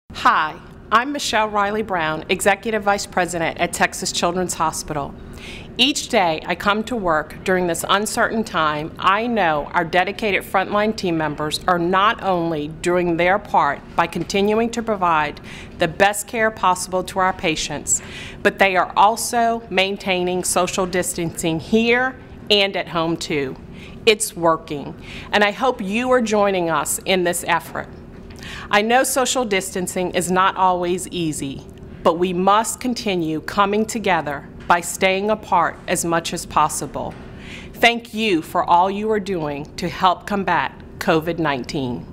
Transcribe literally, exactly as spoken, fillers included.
Hi, I'm Michelle Riley Brown, Executive Vice President at Texas Children's Hospital. Each day I come to work during this uncertain time, I know our dedicated frontline team members are not only doing their part by continuing to provide the best care possible to our patients, but they are also maintaining social distancing here and at home too. It's working, and I hope you are joining us in this effort. I know social distancing is not always easy, but we must continue coming together by staying apart as much as possible. Thank you for all you are doing to help combat COVID nineteen.